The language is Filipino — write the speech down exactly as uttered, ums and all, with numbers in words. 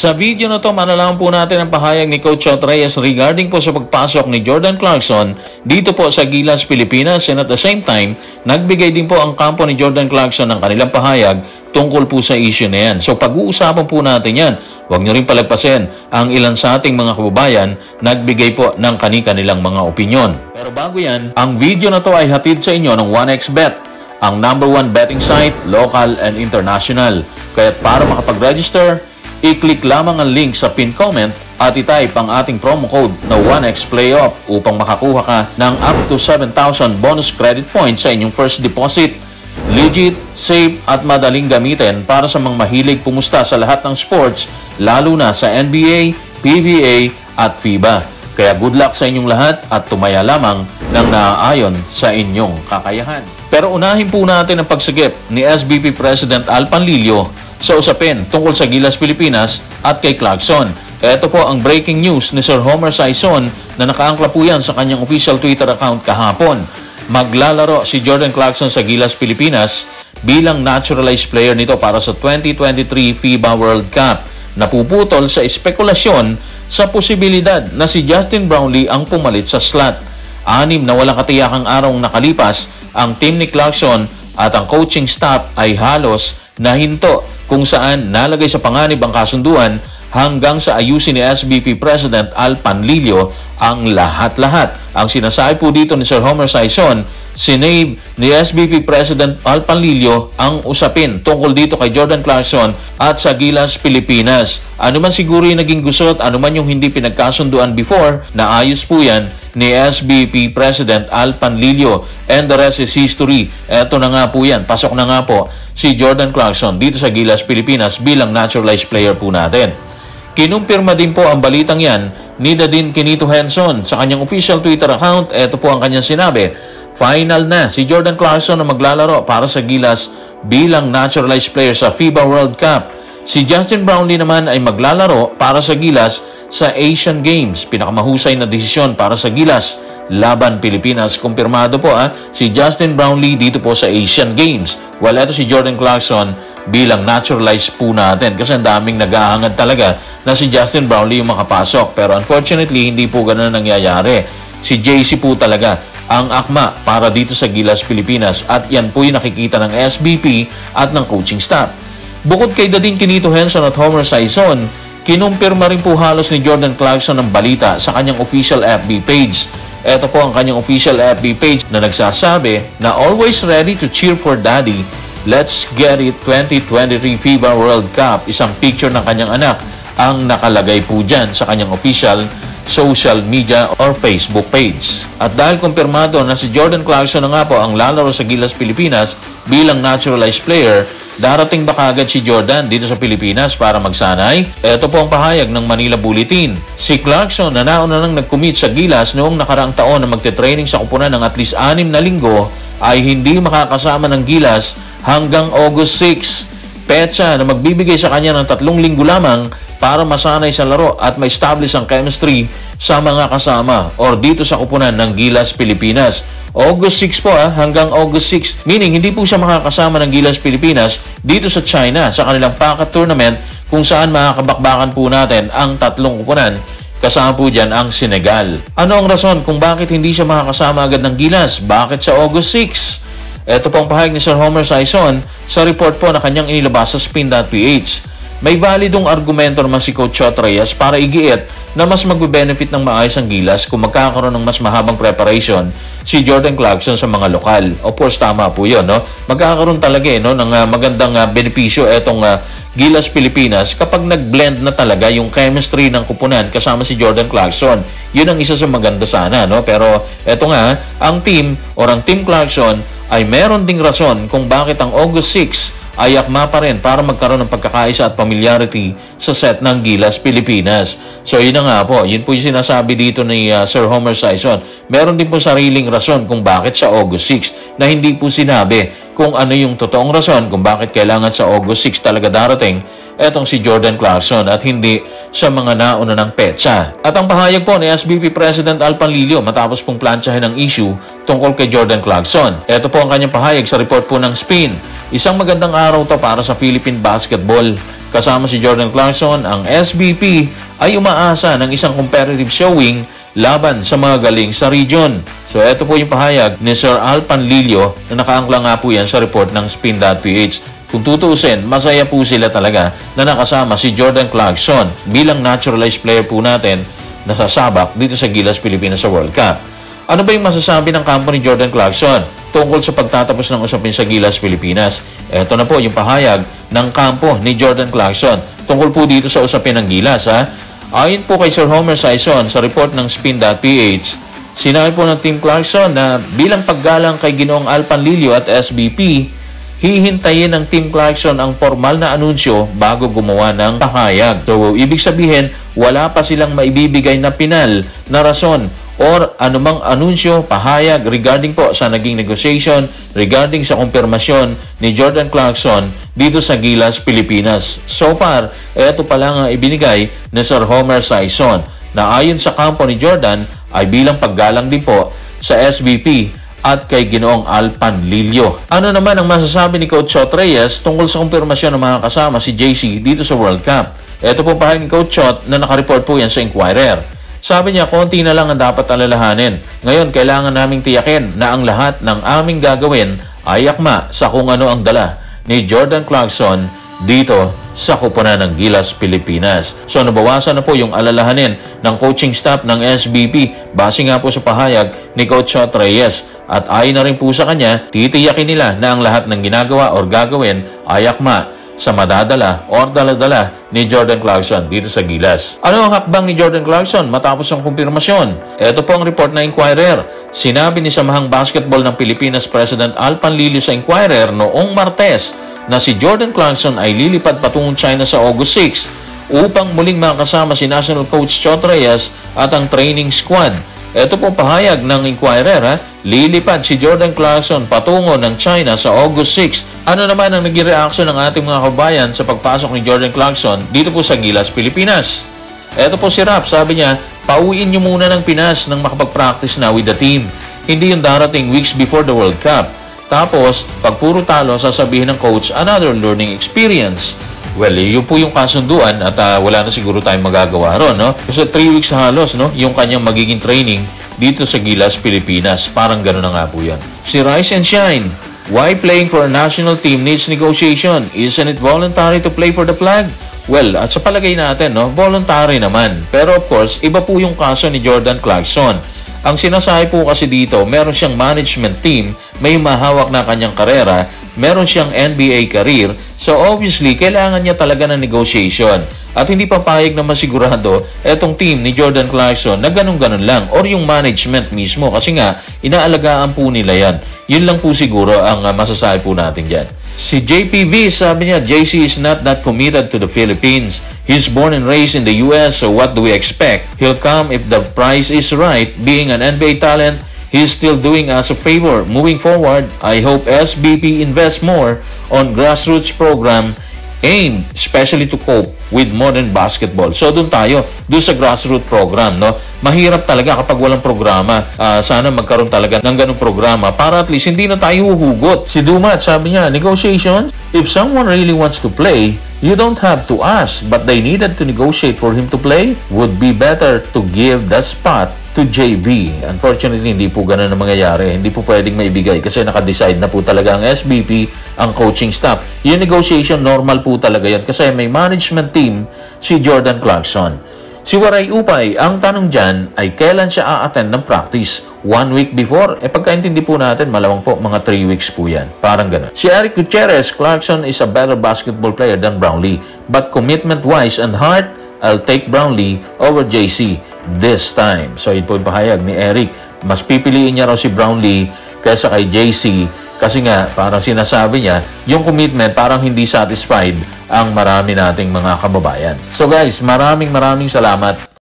Sa video na to, manalaman po natin ang pahayag ni Coach Chot Reyes regarding po sa pagpasok ni Jordan Clarkson dito po sa Gilas, Pilipinas, and at the same time, nagbigay din po ang kampo ni Jordan Clarkson ng kanilang pahayag tungkol po sa issue na yan. So pag-uusapan po natin yan. Huwag nyo rin palagpasin ang ilan sa ating mga kababayan nagbigay po ng kani-kanilang mga opinyon. Pero bago yan, ang video na to ay hatid sa inyo ng one X Bet, ang number one betting site, local and international. Kaya para makapag-register, i-click lamang ang link sa pin comment at i-type ang ating promo code na one X Playoff upang makakuha ka ng up to seven thousand bonus credit points sa inyong first deposit. Legit, safe at madaling gamitin para sa mga mahilig pumusta sa lahat ng sports, lalo na sa N B A, P B A at FIBA. Kaya good luck sa inyong lahat at tumaya lamang ng naaayon sa inyong kakayahan. Pero unahin po natin ang pagsagip ni S B P President Al Panlilio sa usapin tungkol sa Gilas, Pilipinas at kay Clarkson. Ito po ang breaking news ni Sir Homer Saison na nakaangkla po yan sa kanyang official Twitter account kahapon. Maglalaro si Jordan Clarkson sa Gilas, Pilipinas bilang naturalized player nito para sa twenty twenty-three FIBA World Cup. Napuputol sa espekulasyon sa posibilidad na si Justin Brownlee ang pumalit sa slot. Anim na walang katiyakang araw nakalipas, ang team ni Clarkson at ang coaching staff ay halos nahinto kung saan nalagay sa panganib ang kasunduan hanggang sa ayusin ni S B P President Al Panlilio ang lahat-lahat. Ang sinasabi po dito ni Sir Homer Saison, sinave ni S B P President Al Panlilio ang usapin tungkol dito kay Jordan Clarkson at sa Gilas, Pilipinas. Ano man siguro yung naging gusot, ano man yung hindi pinagkasunduan before, naayos po yan ni S B P President Al Panlilio, and the rest is history. Eto na nga po yan, pasok na nga po si Jordan Clarkson dito sa Gilas, Pilipinas bilang naturalized player po natin. Kinumpirma din po ang balitang yan ni Dadin Quinito Henson sa kanyang official Twitter account. Ito po ang kanyang sinabi, final na si Jordan Clarkson na maglalaro para sa Gilas bilang naturalized player sa FIBA World Cup. Si Justin Brownlee naman ay maglalaro para sa Gilas sa Asian Games. Pinakamahusay na desisyon para sa Gilas laban Pilipinas. Kumpirmado po ah, si Justin Brownlee dito po sa Asian Games. Well, ito si Jordan Clarkson bilang naturalized po natin kasi ang daming nag-aangad talaga na si Justin Brownlee yung makapasok. Pero unfortunately, hindi po ganun nangyayari. Si J C po talaga ang akma para dito sa Gilas, Pilipinas at yan po yung nakikita ng S B P at ng coaching staff. Bukod kay Dadin Quinito Henson at Homer Saison, kinumpirma rin po halos ni Jordan Clarkson ang balita sa kanyang official F B page. Ito po ang kanyang official F B page na nagsasabi na always ready to cheer for daddy. Let's get it twenty twenty-three FIBA World Cup. Isang picture ng kanyang anak ang nakalagay po dyan sa kanyang official social media or Facebook page. At dahil kumpirmado na si Jordan Clarkson na nga po ang lalaro sa Gilas, Pilipinas bilang naturalized player, darating ba kagad si Jordan dito sa Pilipinas para magsanay? Ito po ang pahayag ng Manila Bulletin. Si Clarkson na nauna nang nag-commit sa Gilas noong nakaraang taon na magte-training sa kupunan ng at least anim na linggo ay hindi makakasama ng Gilas hanggang August sixth. Petsa na magbibigay sa kanya ng tatlong linggo lamang para masanay sa laro at ma-establish ang chemistry sa mga kasama or dito sa kupunan ng Gilas, Pilipinas. August sixth po ah, hanggang August sixth, meaning hindi po siya makakasama ng Gilas, Pilipinas dito sa China sa kanilang packet tournament kung saan makakabakbakan po natin ang tatlong kupunan. Kasama po dyan ang Senegal. Ano ang rason kung bakit hindi siya makakasama agad ng Gilas? Bakit sa August sixth? Ito pong pahayag ni Sir Homer Saison sa report po na kanyang inilabas sa spin dot p h. May validong argumento naman si Coach Chot Reyes para igiit na mas magbe-benefit ng maayos ang Gilas kung magkakaroon ng mas mahabang preparation si Jordan Clarkson sa mga lokal. Of course, tama po yun, no? Magkakaroon talaga eh, no, ng uh, magandang uh, benepisyo etong uh, Gilas, Pilipinas kapag nag-blend na talaga yung chemistry ng kupunan kasama si Jordan Clarkson. Yun ang isa sa maganda sana, no? Pero eto nga, ang team or ang Team Clarkson ay meron ding rason kung bakit ang August sixth ay akma pa rin para magkaroon ng pagkakaisa at familiarity sa set ng Gilas, Pilipinas. So yun na nga po, yun po yung sinasabi dito ni uh, Sir Homer Saison. Meron din po sariling rason kung bakit sa August sixth na hindi po sinabi kung ano yung totoong rason kung bakit kailangan sa August sixth talaga darating etong si Jordan Clarkson at hindi sa mga nauna ng petsa. At ang pahayag po ni S B P President Al Panlilio matapos pong plantsahin ang issue tungkol kay Jordan Clarkson. Ito po ang kanyang pahayag sa report po ng Spin. Isang magandang araw to para sa Philippine basketball. kasama si Jordan Clarkson, ang S B P ay umaasa ng isang competitive showing laban sa mga galing sa region. So ito po yung pahayag ni Sir Al Panlilio na nakaangkla nga po yan sa report ng Spin dot P H. Kung tutuusin, masaya po sila talaga na nakasama si Jordan Clarkson bilang naturalized player po natin na sasabak dito sa Gilas Pilipinas sa World Cup. Ano ba yung masasabi ng kampo ni Jordan Clarkson tungkol sa pagtatapos ng usapin sa Gilas Pilipinas? Ito na po yung pahayag ng kampo ni Jordan Clarkson tungkol po dito sa usapin ng Gilas. Ha? Ayon po kay Sir Homer Saison sa report ng Spin dot P H, sinabi po ng Team Clarkson na bilang paggalang kay Ginoong Al Panlilio at S B P, hihintayin ng Team Clarkson ang formal na anunsyo bago gumawa ng pahayag. So, ibig sabihin, wala pa silang maibibigay na pinal na rason or anumang anunsyo, pahayag regarding po sa naging negotiation, regarding sa kumpirmasyon ni Jordan Clarkson dito sa Gilas Pilipinas. So far, ito pa lang ang ibinigay ni Sir Homer Saison na ayon sa kampo ni Jordan ay bilang paggalang din po sa S B P at kay Ginoong Al Panlilio. Ano naman ang masasabi ni Coach Chot Reyes tungkol sa kumpirmasyon ng mga kasama si J C dito sa World Cup? Ito po pahayag ni Coach Chot na nakareport po yan sa Inquirer. Sabi niya, konti na lang ang dapat alalahanin. Ngayon, kailangan naming tiyakin na ang lahat ng aming gagawin ay akma sa kung ano ang dala ni Jordan Clarkson dito sa kupunan ng Gilas Pilipinas. So, nabawasan na po yung alalahanin ng coaching staff ng S B P base nga po sa pahayag ni Coach Chot Reyes. At ayon na rin po sa kanya, titiyakin nila na ang lahat ng ginagawa or gagawin ay akma sa madadala or daladala ni Jordan Clarkson dito sa Gilas. Ano ang hakbang ni Jordan Clarkson matapos ang kumpirmasyon? Ito po ang report na Inquirer. Sinabi ni Samahang Basketball ng Pilipinas President Al Panlilio sa Inquirer noong Martes na si Jordan Clarkson ay lilipad patungong China sa August six upang muling makasama si National Coach Chot Reyes at ang training squad. Ito po pahayag ng Inquirer, ha? Lilipad si Jordan Clarkson patungo ng China sa August six. Ano naman ang naging reaksyon ng ating mga kabayan sa pagpasok ni Jordan Clarkson dito po sa Gilas Pilipinas? Ito po si Rap, sabi niya, pauwiin niyo muna ng Pinas nang makapag-practice na with the team. Hindi yung darating weeks before the World Cup. Tapos, pag puro talo, sasabihin ng coach, another learning experience. Well, yun po yung kasunduan at uh, wala na siguro tayong magagawa ron, no? Kasi three weeks halos, no? Yung kanyang magiging training dito sa Gilas Pilipinas. Parang gano'n na nga po yan. Si Rise and Shine, why playing for a national team needs negotiation? Isn't it voluntary to play for the flag? Well, at sa palagay natin, no? Voluntary naman. Pero of course, iba po yung kaso ni Jordan Clarkson. Ang sinasabi po kasi dito, meron siyang management team, may mahawak na kanyang karera, meron siyang N B A career, so obviously, kailangan niya talaga ng negotiation. At hindi papayag na masigurado etong team ni Jordan Clarkson na ganun-ganun lang or yung management mismo kasi nga, inaalagaan po nila yan. Yun lang po siguro ang uh, masasabi po natin dyan. Si J P V, sabi niya, J C is not that committed to the Philippines. He's born and raised in the U S, so what do we expect? He'll come if the price is right. Being an N B A talent, he's still doing us a favor. Moving forward, I hope S B P invests more on grassroots program aimed especially to cope with modern basketball. So doon tayo, doon sa grassroots program, no? Mahirap talaga kapag walang programa. Uh, sana magkaroon talaga ng ganung programa para at least hindi na tayo huhugot. Si Dumat, sabi niya, negotiations? If someone really wants to play, you don't have to ask, but they needed to negotiate for him to play. Would be better to give the spot to J B. Unfortunately, hindi po ganun ang mangyayari. Hindi po pwedeng maibigay kasi nakadecide na po talaga ang S B P, ang coaching staff. Yung negotiation, normal po talaga yan kasi may management team si Jordan Clarkson. Si Waray Upay, ang tanong dyan ay kailan siya a-attend ng practice? One week before? E pagkaintindi po natin, malawang po, mga three weeks po yan. Parang gano'n. Si Eric Gutierrez, Clarkson is a better basketball player than Brownlee. But commitment-wise and heart, I'll take Brownlee over J C this time. So, ito po yung pahayag ni Eric. Mas pipiliin niya raw si Brownlee kaysa kay J C kasi nga, parang sinasabi niya, yung commitment parang hindi satisfied ang marami nating mga kababayan. So guys, maraming maraming salamat